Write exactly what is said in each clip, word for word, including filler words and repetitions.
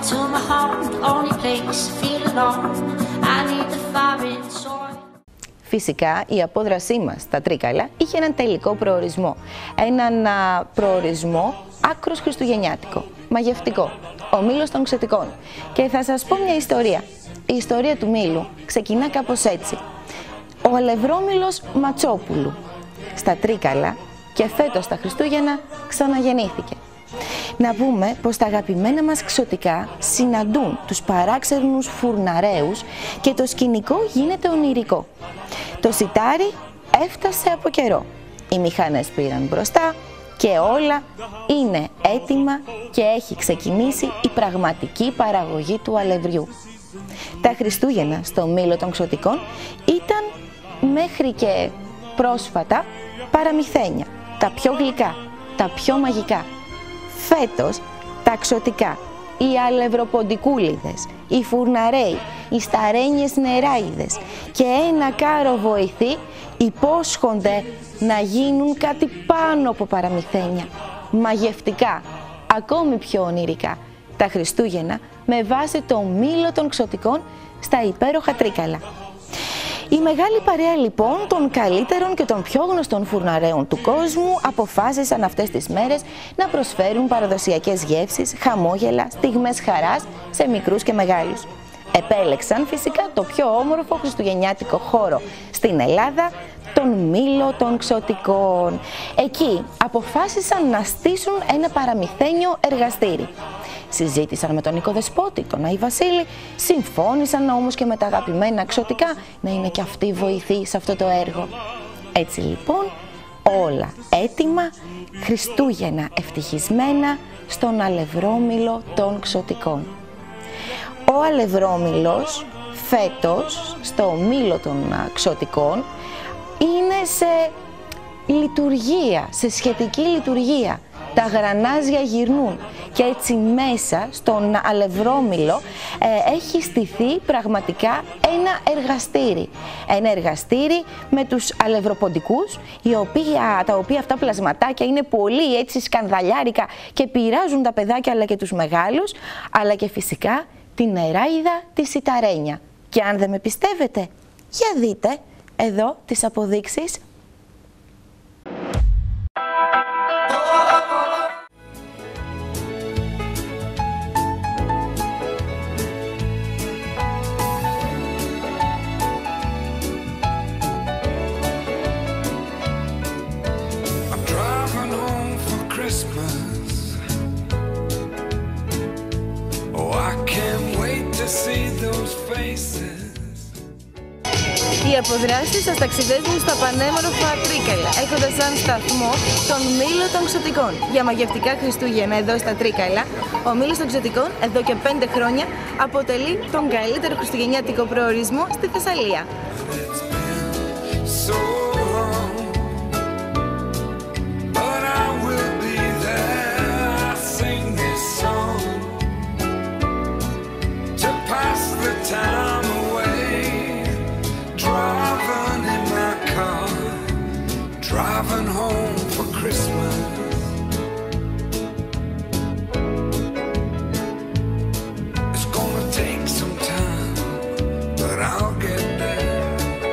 to my heart, the only place I feel alone. I need the fire inside. Φυσικά η απόδρασή μας στα Τρίκαλα είχε έναν τελικό προορισμό. Έναν α, προορισμό άκρος χριστουγεννιάτικο, μαγευτικό, ο Μήλος των Ξωτικών. Και θα σας πω μια ιστορία. Η ιστορία του Μήλου ξεκινά κάπως έτσι. Ο Αλευρώμηλος Ματσόπουλου στα Τρίκαλα και φέτος τα Χριστούγεννα ξαναγεννήθηκε. Να πούμε πως τα αγαπημένα μας Ξωτικά συναντούν τους παράξενους φουρναρέους και το σκηνικό γίνεται ονειρικό. Το σιτάρι έφτασε από καιρό. Οι μηχανές πήραν μπροστά και όλα είναι έτοιμα και έχει ξεκινήσει η πραγματική παραγωγή του αλευριού. Τα Χριστούγεννα στο Μήλο των Ξωτικών ήταν μέχρι και πρόσφατα παραμυθένια, τα πιο γλυκά, τα πιο μαγικά. Φέτος τα Ξωτικά, οι αλευροποντικούλιδες, οι φουρναρέοι, οι σταρένιες νεράιδες και ένα κάρο βοηθοί υπόσχονται να γίνουν κάτι πάνω από παραμυθένια, μαγευτικά, ακόμη πιο ονειρικά. Τα Χριστούγεννα με βάση το Μήλο των Ξωτικών στα υπέροχα Τρίκαλα. Η μεγάλη παρέα λοιπόν των καλύτερων και των πιο γνωστών φουρναρέων του κόσμου αποφάσισαν αυτές τις μέρες να προσφέρουν παραδοσιακές γεύσεις, χαμόγελα, στιγμές χαράς σε μικρούς και μεγάλους. Επέλεξαν φυσικά το πιο όμορφο χριστουγεννιάτικο χώρο στην Ελλάδα, τον Μήλο των Ξωτικών. Εκεί αποφάσισαν να στήσουν ένα παραμυθένιο εργαστήρι. Συζήτησαν με τον οικοδεσπότη, τον Άη Βασίλη, συμφώνησαν όμως και με τα αγαπημένα Ξωτικά να είναι και αυτοί βοηθοί σε αυτό το έργο. Έτσι λοιπόν όλα έτοιμα, Χριστούγεννα ευτυχισμένα στον Αλευρώμηλο των Ξωτικών. Ο Αλευρώμηλος φέτος στο Μήλο των Ξωτικών είναι σε λειτουργία, σε σχετική λειτουργία. Τα γρανάζια γυρνούν και έτσι μέσα στον Αλευρώμηλο ε, έχει στηθεί πραγματικά ένα εργαστήρι. Ένα εργαστήρι με τους αλευροποντικούς, οι οποία, τα οποία αυτά πλασματάκια είναι πολύ έτσι σκανδαλιάρικα και πειράζουν τα παιδάκια αλλά και τους μεγάλους, αλλά και φυσικά την νεράιδα τη σιταρένια. Και αν δεν με πιστεύετε, για δείτε εδώ τις αποδείξεις. Οι αποδράσεις σας ταξιδεύουν στα πανέμορφα Τρίκαλα, έχοντας σαν σταθμό τον Μήλο των Ξωτικών. Για μαγευτικά Χριστούγεννα εδώ στα Τρίκαλα, ο Μήλος των Ξωτικών εδώ και πέντε χρόνια αποτελεί τον καλύτερο χριστουγεννιάτικο προορισμό στη Θεσσαλία. Driving home for Christmas. It's gonna take some time, but I'll get there.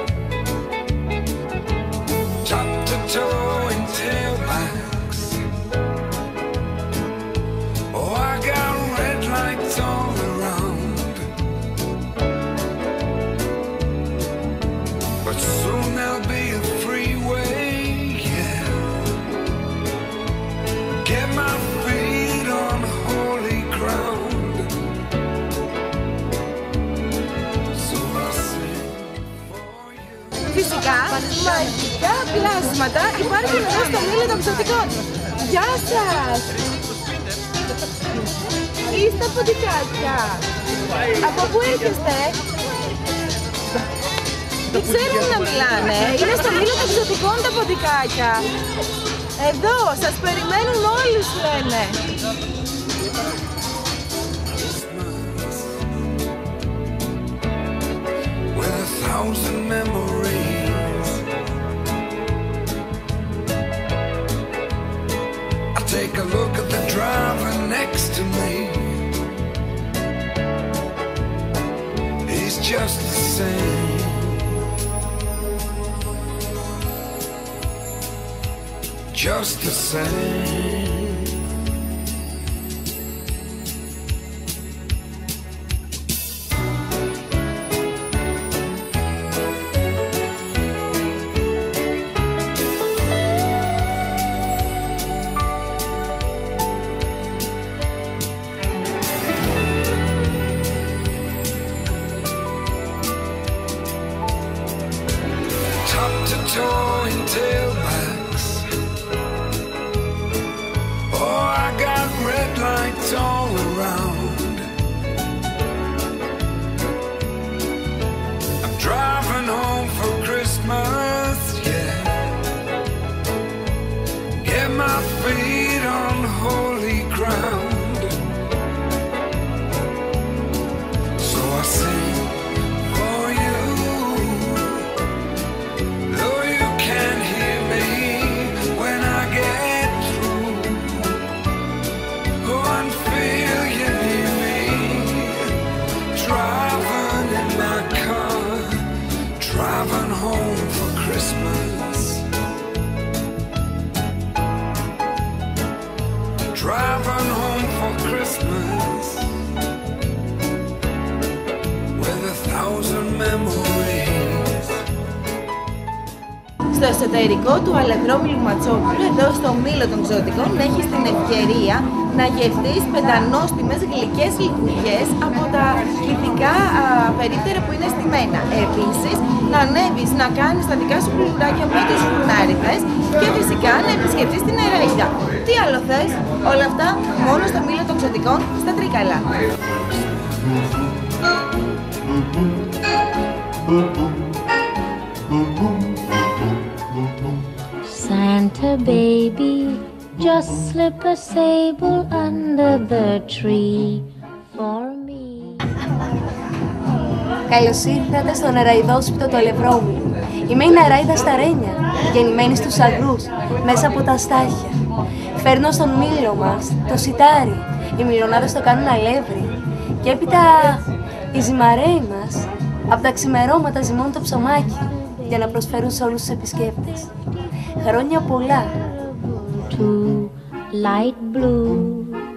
Top to toe in tailbacks. Oh, I got red lights all around, but soon there'll be a freeway. Get my feet on holy ground. So I sing for you. Φυσικά, μαγικά πλάσματα υπάρχουν εδώ στο Μήλο των Ξωτικών. Γεια σας! Είστε ποντικάκια. Από πού έρχεστε? Δεν ξέρουν να μιλάνε. Είναι στο Μήλο των Ξωτικών τα ποντικάκια. Εδώ, σας περιμένουν όλους, λένε. With a thousand memories, I take a look at the driver next to me. just the same. Just the same. Top to toe in tailbacks. Oh, I got red lights all around. I'm driving home for Christmas, yeah. Get my feet on holy ground. So I sing for you. Though you can't hear me when I get through. Go and feel you near me. Driving in my car, driving home for Christmas. Driving home for Christmas with a thousand memories. Στο εσωτερικό του Αλευρώμηλου Ματσόπουλου, εδώ στο Μήλο των Ξωτικών, έχεις την ευκαιρία να γευτείς πεντανόστιμες γλυκές λικουριές από τα ηθικά α, περίπτερα που είναι στημένα. Επίσης, να ανέβεις να κάνεις τα δικά σου κουλουράκια με τους φουρνάριδες και φυσικά να επισκεφτείς την Νεράιδα. Τι άλλο θες? Όλα αυτά μόνο στο Μήλο των Ξωτικών, στα Τρίκαλα. Santa baby, just slip a sable under the tree for me. Καλώς ήρθατε στο νεραϊδόσπιτο του Αλευρώμηλου. Είμαι η Νεράιδα Σταρένια, γεννημένη στους Αγρούς, μέσα από τα στάχια. Φέρνω στον Μήλο μας το σιτάρι, οι μυρωνάδες το κάνουν αλεύρι. Και έπειτα οι ζυμαρέοι μας, από τα ξημερώματα ζυμώνουν το ψωμάκι, για να προσφέρουν σε όλους τους επισκέπτες. Χρόνια πολλά. To light blue.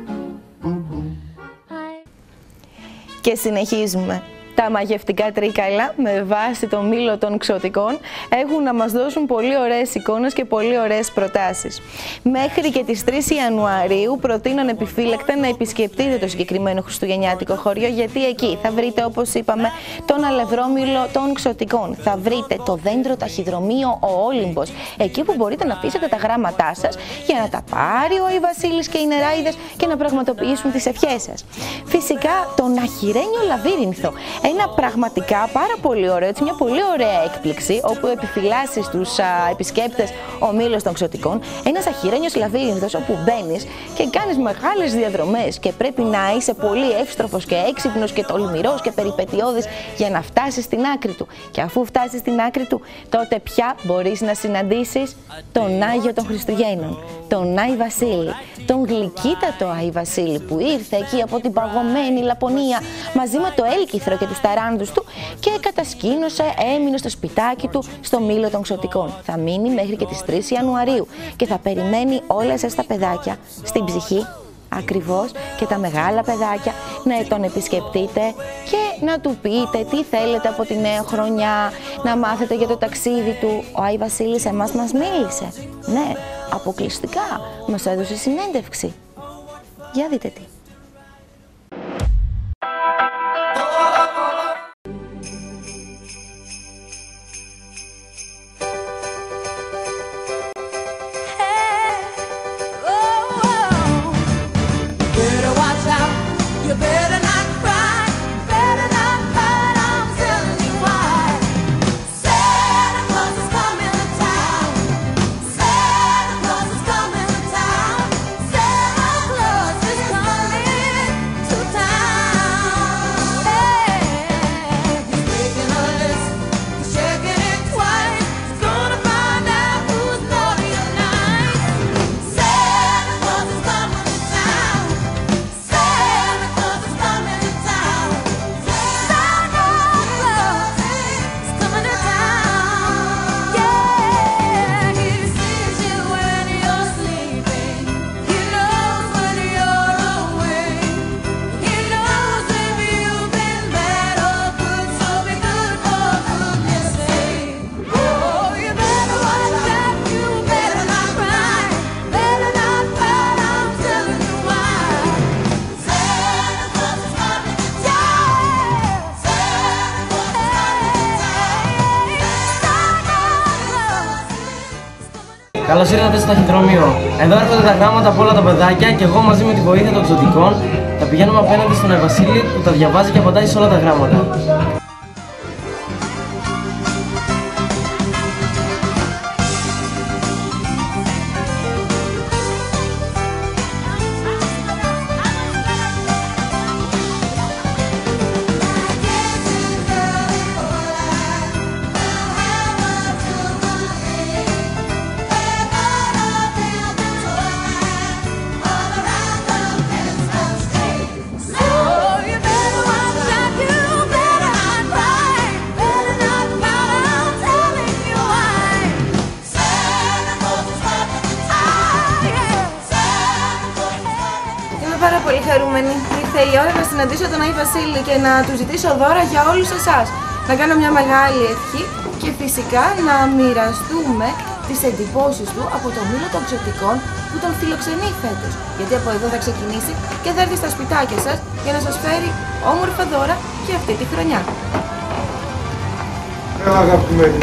Και συνεχίζουμε. Τα μαγευτικά Τρίκαλα, με βάση το Μήλο των Ξωτικών, έχουν να μας δώσουν πολύ ωραίες εικόνες και πολύ ωραίες προτάσεις. Μέχρι και τις τρεις Ιανουαρίου προτείνω ανεπιφύλακτα να επισκεφτείτε το συγκεκριμένο χριστουγεννιάτικο χωριό, γιατί εκεί θα βρείτε, όπως είπαμε, τον Αλευρώμηλο των Ξωτικών. Θα βρείτε το δέντρο ταχυδρομείο ο Όλυμπος, εκεί που μπορείτε να αφήσετε τα γράμματά σας για να τα πάρει ο Άι Βασίλης και οι Νεράιδες και να πραγματοποιήσουν τις ευχές σας. Φυσικά τον Αχυρένιο Λαβύρινθο. Ένα πραγματικά πάρα πολύ ωραίο, έτσι, μια πολύ ωραία έκπληξη, όπου επιφυλάσσει στους επισκέπτες ο Μήλος των Ξωτικών, ένας αχυρένιος λαβύρινθος, όπου μπαίνεις και κάνεις μεγάλες διαδρομές και πρέπει να είσαι πολύ εύστροφος και έξυπνος και τολμηρός και περιπετειώδης για να φτάσεις στην άκρη του. Και αφού φτάσεις στην άκρη του, τότε πια μπορείς να συναντήσεις τον Άγιο των Χριστουγέννων, τον Άι Βασίλη, τον γλυκύτατο Άι Βασίλη που ήρθε εκεί από την παγωμένη Λαπωνία μαζί με το έλκυθρο και τους ταράνδους του και κατασκήνωσε, έμεινε στο σπιτάκι του στο Μήλο των Ξωτικών. Θα μείνει μέχρι και τις τρεις Ιανουαρίου και θα περιμένει όλα εσάς τα παιδάκια στην ψυχή, ακριβώς, και τα μεγάλα παιδάκια να τον επισκεπτείτε και να του πείτε τι θέλετε από τη νέα χρονιά, να μάθετε για το ταξίδι του. Ο Άι Βασίλης εμάς μας μίλησε. Ναι, αποκλειστικά μας έδωσε συνέντευξη. Για δείτε τι. Santa Claus is coming. Καλώς ήρθατε στο ταχυδρομείο. Εδώ έρχονται τα γράμματα από όλα τα παιδάκια και εγώ μαζί με τη βοήθεια των εξωτικών θα πηγαίνουμε απέναντι στον Άι Βασίλη που τα διαβάζει και απαντάει σε όλα τα γράμματα. Πάρα πολύ χαρούμενη. Ήρθε η ώρα να συναντήσω τον Άι Βασίλη και να του ζητήσω δώρα για όλους εσάς. Να κάνω μια μεγάλη ευχή και φυσικά να μοιραστούμε τις εντυπώσεις του από το Μήλο των Ξωτικών που τον φιλοξενεί φέτος. Γιατί από εδώ θα ξεκινήσει και θα έρθει στα σπιτάκια σας για να σας φέρει όμορφα δώρα και αυτή τη χρονιά. Έλα αγαπημένη.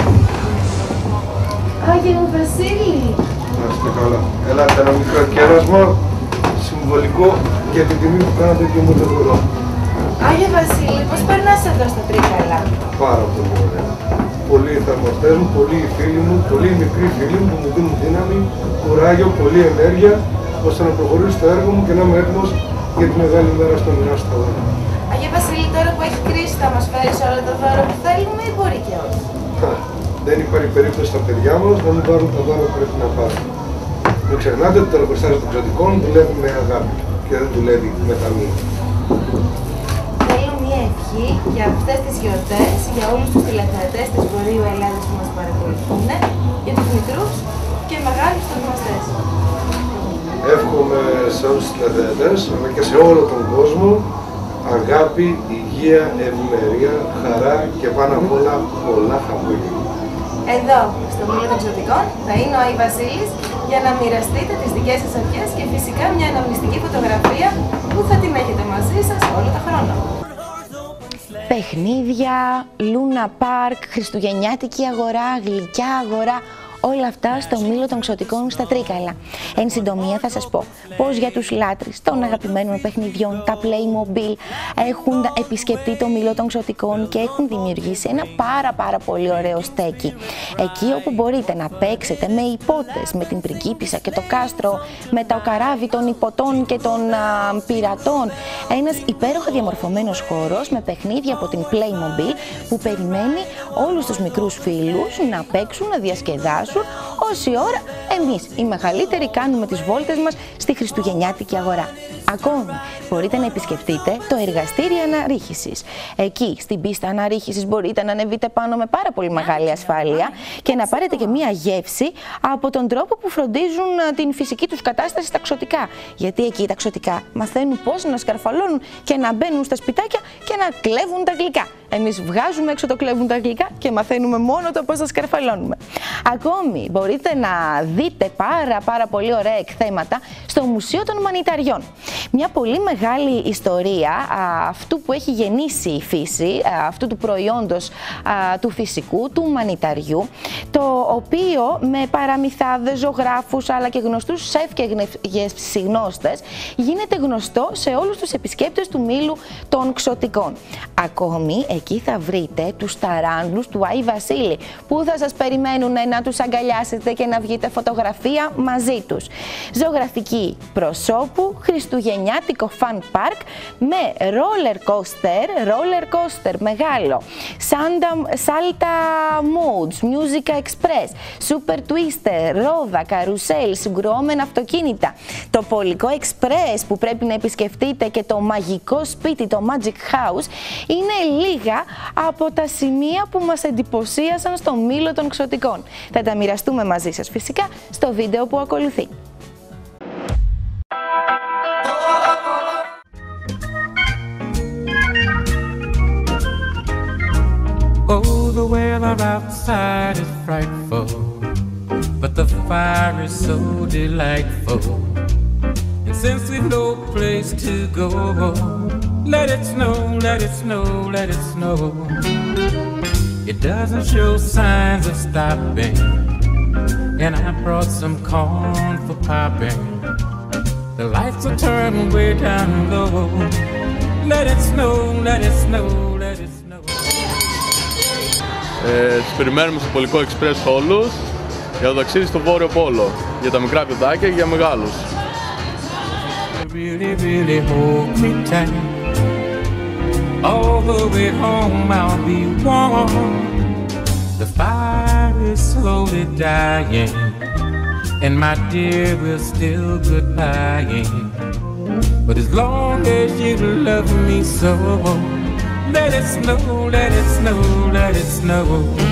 Άγιε μου Βασίλη. Να είστε καλά. Έλατε ένα μικρό κέρασμα. Συμβολικό για την τιμή που κάνατε και μου το δωρό. Άγιε Βασίλη, πώς περνάς εδώ στα Τρίκαλα? Πάρα πολύ ωραία. Πολλοί οι θαυμαστές μου, πολλοί οι φίλοι μου, πολλοί οι μικροί φίλοι μου που μου δίνουν δύναμη, κουράγιο, πολλή ενέργεια ώστε να προχωρήσω στο έργο μου και να είμαι έτοιμος για τη μεγάλη μέρα στο μοιράσιο στα δώρα. Άγιε Βασίλη, τώρα που έχει κρίση θα μας φέρεις όλα τα δώρα που θέλουμε ή μπορεί και όχι? Δεν υπάρχει περίπτωση στα παιδιά μας να μην πάρουν τα δώρα που πρέπει να πάρουν. Μην ξεχνάτε ότι το εργοστάσιο των Ξωτικών δουλεύει με αγάπη και δεν δουλεύει με ταμεία. Θέλω μια ευχή για αυτές τις γιορτές, για όλους τους τηλεθεατές της Βορείου Ελλάδας που μας παρακολουθούν, για τους μικρούς και μεγάλους θαυμαστές. Εύχομαι σε όλους τους τηλεθεατές, αλλά και σε όλο τον κόσμο, αγάπη, υγεία, ευημερία, χαρά και πάνω απ' όλα πολλά χαμόγελα. Εδώ, στο Μήλο των Ξωτικών, θα είναι ο Άι Βασίλης για να μοιραστείτε τις δικές σας ευχές και φυσικά μια αναμνηστική φωτογραφία που θα την έχετε μαζί σας όλο το χρόνο. Παιχνίδια, Λούνα Πάρκ, χριστουγεννιάτικη αγορά, γλυκιά αγορά, όλα αυτά στο Μήλο των Ξωτικών στα Τρίκαλα. Εν συντομία θα σας πω πως για τους λάτρεις των αγαπημένων παιχνιδιών, τα Playmobil έχουν επισκεφτεί το Μήλο των Ξωτικών και έχουν δημιουργήσει ένα πάρα πάρα πολύ ωραίο στέκι. Εκεί όπου μπορείτε να παίξετε με υπότες, με την πριγκίπισσα και το κάστρο, με το καράβι των υποτών και των α, πειρατών. Ένας υπέροχα διαμορφωμένος χώρος με παιχνίδια από την Playmobil που περιμένει όλους τους μικρούς φίλους να παίξουν, να διασκεδάσουν, όση ώρα εμείς οι μεγαλύτεροι κάνουμε τις βόλτες μας στη χριστουγεννιάτικη αγορά. Ακόμη μπορείτε να επισκεφτείτε το εργαστήριο αναρρίχησης. Εκεί στην πίστα αναρρίχησης μπορείτε να ανεβείτε πάνω με πάρα πολύ μεγάλη ασφάλεια και να πάρετε και μία γεύση από τον τρόπο που φροντίζουν την φυσική τους κατάσταση στα ξωτικά. Γιατί εκεί τα ξωτικά μαθαίνουν πώς να σκαρφαλώνουν και να μπαίνουν στα σπιτάκια και να κλέβουν τα γλυκά. Εμείς βγάζουμε έξω το κλέβουν τα γλυκά και μαθαίνουμε μόνο το πώς θα σκαρφαλώνουμε. Ακόμη μπορείτε να δείτε πάρα πάρα πολύ ωραία εκθέματα στο Μουσείο των Μανιταριών. Μια πολύ μεγάλη ιστορία α, αυτού που έχει γεννήσει η φύση, α, αυτού του προϊόντος α, του φυσικού, του μανιταριού, το οποίο με παραμυθάδες, ζωγράφους αλλά και γνωστούς σεφ και γευσιγνώστες γίνεται γνωστό σε όλους τους επισκέπτες του Μήλου των Ξωτικών. Ακόμη εκεί θα βρείτε τους ταράντλους του Άι Βασίλη που θα σας περιμένουν να τους αγκαλιάσετε και να βγείτε φωτογραφία μαζί τους. Ζωγραφική προσώπου, χριστουγεννιάτικο fun park με roller coaster, roller coaster μεγάλο, salta modes, music express, super twister, ρόδα, καρουσέλ, συγκρουόμενα αυτοκίνητα, το πολικό express που πρέπει να επισκεφτείτε και το μαγικό σπίτι, το magic house, είναι λίγα από τα σημεία που μας εντυπωσίασαν στο Μήλο των Ξωτικών. Θα τα μοιραστούμε μαζί σας φυσικά στο βίντεο που ακολουθεί. Oh, the weather outside is frightful, but the fire is so delightful. And since we've no place to go, let it snow, let it snow, let it snow. It doesn't show signs of stopping, and I brought some corn for popping. The lights will turn way down low. Let it snow, let it snow, let it snow. Ε, σας περιμένουμε στο Πολικό Express όλους για το ταξίδι στο Βόρειο Πόλο, για τα μικρά παιδάκια και για μεγάλους. Really, really hold me tight. All the way home I'll be warm. The fire is slowly dying, and my dear, we're still goodbying. But as long as you love me so, let it snow, let it snow, let it snow.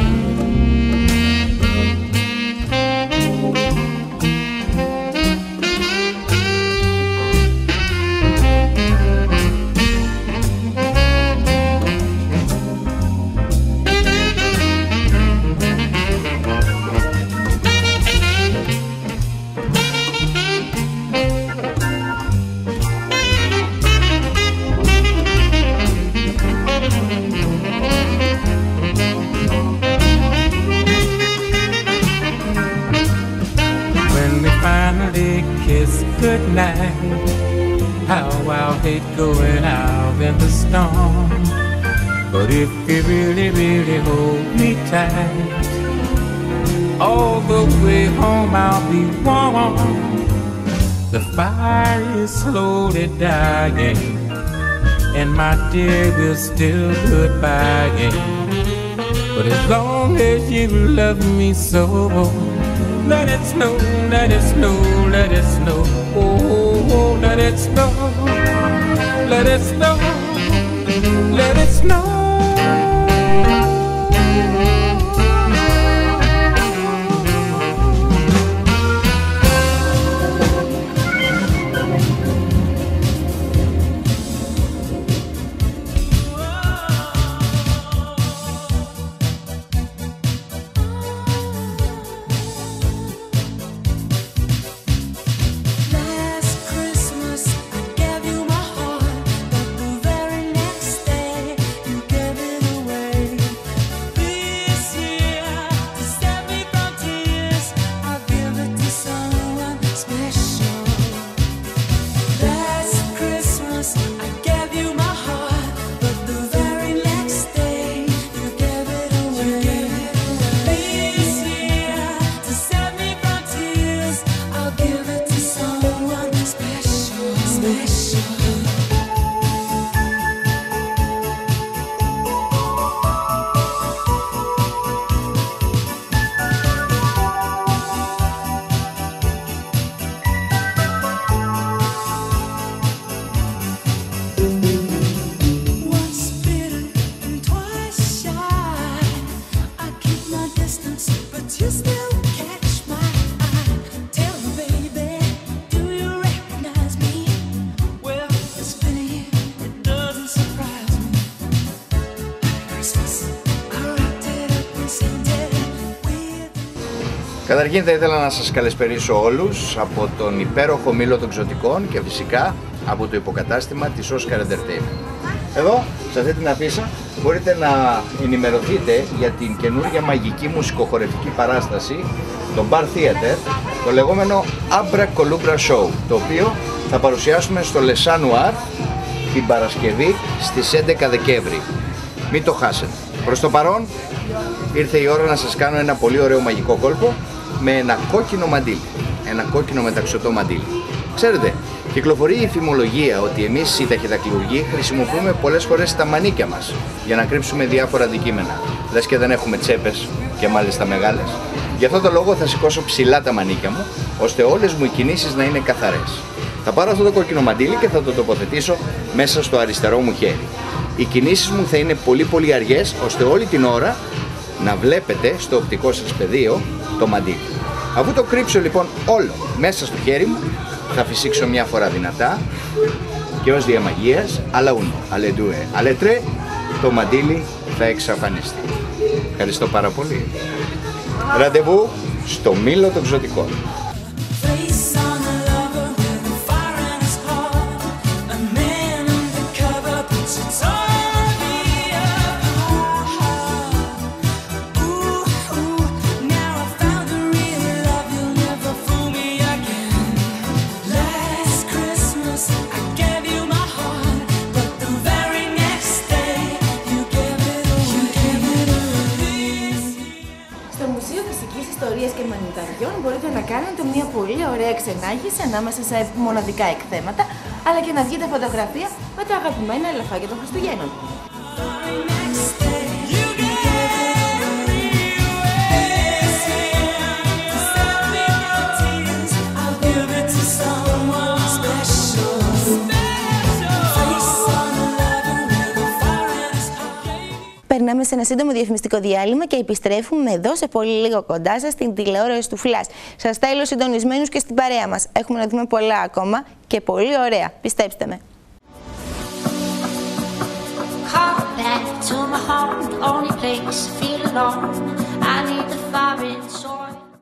Goodnight, how I'll hate going out in the storm. But if you really, really hold me tight, all the way home I'll be warm. The fire is slowly dying, and my dear, we're still goodbying. But as long as you love me so, let it snow, let it snow, let it snow. Oh, oh, oh, let it snow, let it snow, let it snow. Καταρχήν θα ήθελα να σας καλησπερίσω όλους από τον υπέροχο Μήλο των Ξωτικών και φυσικά από το υποκατάστημα της Oscar Entertainment. Εδώ, σε αυτή την αφίσα, μπορείτε να ενημερωθείτε για την καινούργια μαγική μουσικοχορευτική παράσταση, το Bar Theater, το λεγόμενο Abra Columbra Show, το οποίο θα παρουσιάσουμε στο Le Chat Noir την Παρασκευή στις έντεκα Δεκέμβρη. Μην το χάσετε. Προς το παρόν, ήρθε η ώρα να σας κάνω ένα πολύ ωραίο μαγικό κόλπο με ένα κόκκινο μαντίλι, ένα κόκκινο μεταξωτό μαντίλι. Ξέρετε, κυκλοφορεί η φημολογία ότι εμείς οι ταχυδακτυλουργοί χρησιμοποιούμε πολλές φορές τα μανίκια μας για να κρύψουμε διάφορα αντικείμενα. Λες και δεν έχουμε τσέπες και μάλιστα μεγάλες. Γι' αυτό το λόγο θα σηκώσω ψηλά τα μανίκια μου, ώστε όλες μου οι κινήσεις να είναι καθαρές. Θα πάρω αυτό το κόκκινο μαντίλι και θα το τοποθετήσω μέσα στο αριστερό μου χέρι. Οι κινήσεις μου θα είναι πολύ πολύ αργές, ώστε όλη την ώρα να βλέπετε στο οπτικό σας πεδίο το μαντίλι. Αφού το κρύψω λοιπόν όλο μέσα στο χέρι μου, θα φυσήξω μια φορά δυνατά και ως διαμαγείας, αλλά ούνο, ale due, ale tre, το μαντίλι θα εξαφανιστεί. Ευχαριστώ πάρα πολύ. Ραντεβού στο Μήλο των Ξωτικών. Ooh, ooh, now I found the real love. λιονταριών μπορείτε να κάνετε μια πολύ ωραία ξενάγηση ανάμεσα σε μοναδικά εκθέματα, αλλά και να βγείτε φωτογραφία με τα αγαπημένα ελαφάκια των Χριστουγέννων. Περνάμε σε ένα σύντομο διαφημιστικό διάλειμμα και επιστρέφουμε εδώ σε πολύ λίγο κοντά σας στην τηλεόραση του Flash. Σας θέλω συντονισμένους και στην παρέα μας. Έχουμε να δούμε πολλά ακόμα και πολύ ωραία. Πιστέψτε με. Come back to my heart, the only place I feel alone. I need the